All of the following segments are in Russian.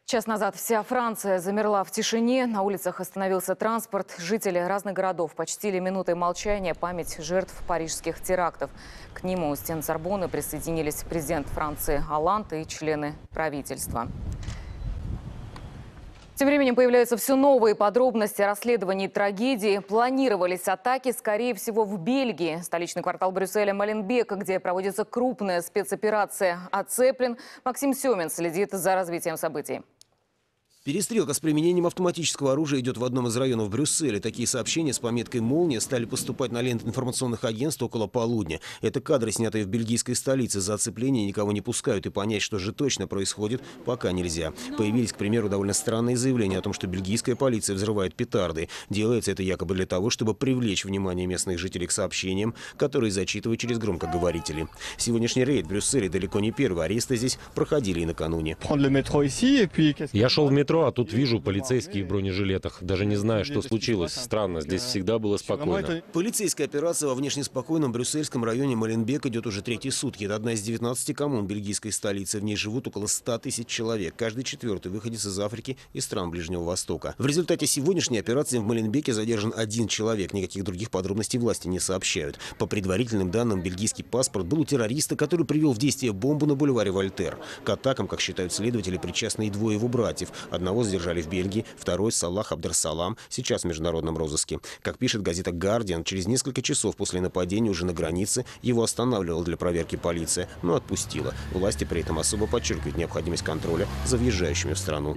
Час назад вся Франция замерла в тишине. На улицах остановился транспорт. Жители разных городов почтили минутой молчания память жертв парижских терактов. К нему у стен Сорбонны присоединились президент Франции Олланд и члены правительства. Тем временем появляются все новые подробности о расследовании трагедии. Планировались атаки, скорее всего, в Бельгии. Столичный квартал Брюсселя Моленбек, где проводится крупная спецоперация, оцеплен. Максим Семин следит за развитием событий. Перестрелка с применением автоматического оружия идет в одном из районов Брюсселя. Такие сообщения с пометкой «Молния» стали поступать на ленты информационных агентств около полудня. Это кадры, снятые в бельгийской столице. За оцепление никого не пускают, и понять, что же точно происходит, пока нельзя. Появились, к примеру, довольно странные заявления о том, что бельгийская полиция взрывает петарды. Делается это якобы для того, чтобы привлечь внимание местных жителей к сообщениям, которые зачитывают через громкоговорители. Сегодняшний рейд в Брюсселе далеко не первый. Аресты здесь проходили и накануне. Я шел в метро, а тут вижу полицейские в бронежилетах. Даже не знаю, что случилось. Странно, здесь всегда было спокойно. Полицейская операция во внешне спокойном брюссельском районе Моленбек идет уже третьи сутки. Это одна из 19 коммун бельгийской столицы. В ней живут около 100 тысяч человек. Каждый четвертый выходец из Африки и стран Ближнего Востока. В результате сегодняшней операции в Моленбеке задержан один человек. Никаких других подробностей власти не сообщают. По предварительным данным, бельгийский паспорт был у террориста, который привел в действие бомбу на бульваре Вольтер. К атакам, как считают следователи, причастны и двое его братьев. Одного задержали в Бельгии, второй, Салах Абдерсалам, сейчас в международном розыске. Как пишет газета «Гардиан», через несколько часов после нападения уже на границе его останавливала для проверки полиция, но отпустила. Власти при этом особо подчеркивают необходимость контроля за въезжающими в страну.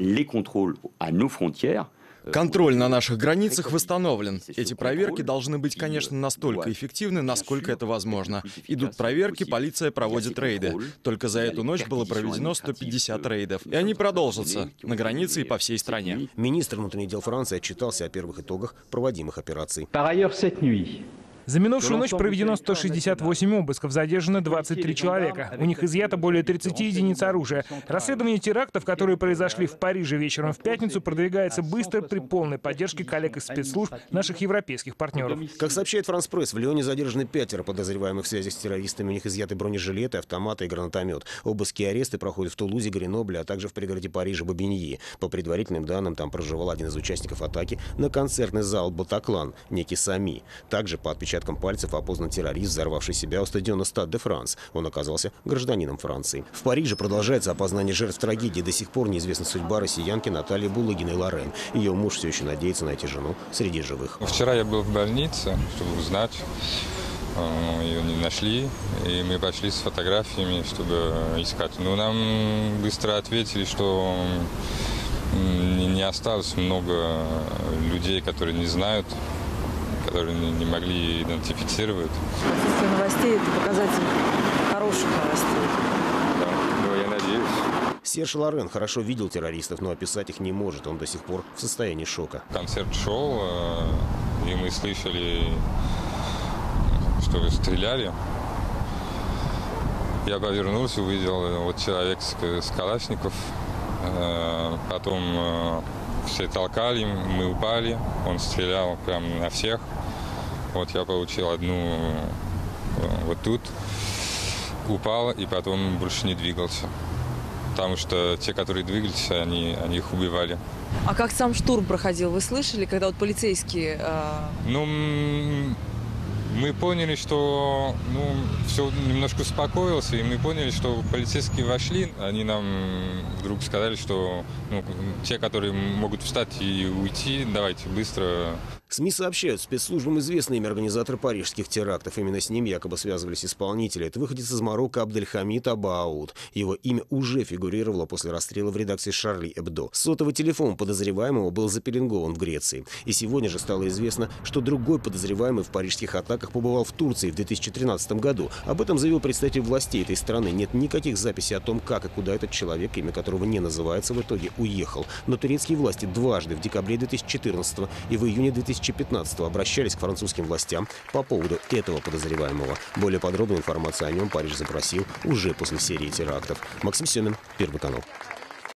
Контроль на наших границах восстановлен. Эти проверки должны быть, конечно, настолько эффективны, насколько это возможно. Идут проверки, полиция проводит рейды. Только за эту ночь было проведено 150 рейдов. И они продолжатся на границе и по всей стране. Министр внутренних дел Франции отчитался о первых итогах проводимых операций. За минувшую ночь проведено 168 обысков, задержано 23 человека. У них изъято более 30 единиц оружия. Расследование терактов, которые произошли в Париже вечером в пятницу, продвигается быстро при полной поддержке коллег из спецслужб наших европейских партнеров. Как сообщает France Press, в Лионе задержаны 5 подозреваемых в связи с террористами. У них изъяты бронежилеты, автоматы и гранатомет. Обыски и аресты проходят в Тулузе, Гренобле, а также в пригороде Парижа Бобиньи. По предварительным данным, там проживал один из участников атаки на концертный зал «Батаклан», некий Сами. Также по отпечаткам пальцев опознан террорист, взорвавший себя у стадиона Стад де Франс. Он оказался гражданином Франции. В Париже продолжается опознание жертв трагедии. До сих пор неизвестна судьба россиянки Натальи Булыгиной Лорен. Ее муж все еще надеется найти жену среди живых. Вчера я был в больнице, чтобы узнать. Ее не нашли, и мы пошли с фотографиями, чтобы искать. Но нам быстро ответили, что не осталось много людей, которые не знают, которые не могли идентифицировать. Отсутствие новостей – это показатель хороших новостей. Да, ну, я надеюсь. Серж Лорен хорошо видел террористов, но описать их не может. Он до сих пор в состоянии шока. Концерт шел, и мы слышали, что стреляли. Я повернулся, увидел вот человек с калашников. Потом все толкали, мы упали, он стрелял прямо на всех. Вот я получил одну вот тут, упал и потом больше не двигался. Потому что те, которые двигались, они их убивали. А как сам штурм проходил? Вы слышали, когда вот полицейские... Ну, мы поняли, что все немножко успокоилось, и мы поняли, что полицейские вошли. Они нам вдруг сказали, что те, которые могут встать и уйти, давайте быстро. СМИ сообщают, спецслужбам известны имя организатора парижских терактов. Именно с ним якобы связывались исполнители. Это выходец из Марокко Абдельхамид Абауд. Его имя уже фигурировало после расстрела в редакции «Шарли Эбдо». Сотовый телефон подозреваемого был запеленгован в Греции. И сегодня же стало известно, что другой подозреваемый в парижских атаках побывал в Турции в 2013 году. Об этом заявил представитель властей этой страны. Нет никаких записей о том, как и куда этот человек, имя которого не называется, в итоге уехал. Но турецкие власти дважды, в декабре 2014 и в июне 2015 обращались к французским властям по поводу этого подозреваемого. Более подробную информацию о нем Париж запросил уже после серии терактов. Максим Семин, Первый канал.